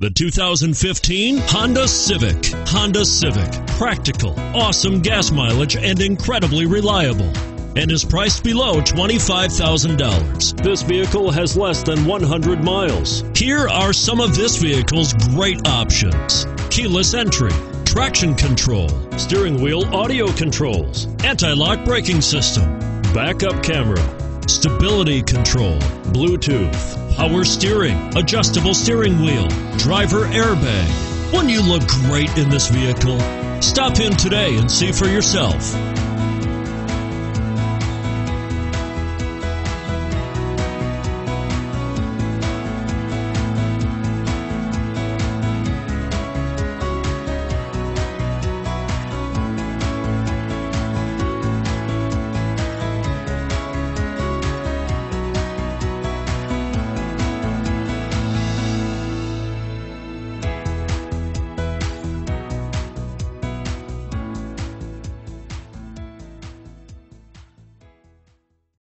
The 2015 Honda Civic. Honda Civic. Practical, awesome gas mileage, and incredibly reliable. And is priced below $25,000. This vehicle has less than 100 miles. Here are some of this vehicle's great options: keyless entry, traction control, steering wheel audio controls, anti-lock braking system, backup camera, stability control, Bluetooth, power steering, adjustable steering wheel, driver airbag. Wouldn't you look great in this vehicle? Stop in today and see for yourself.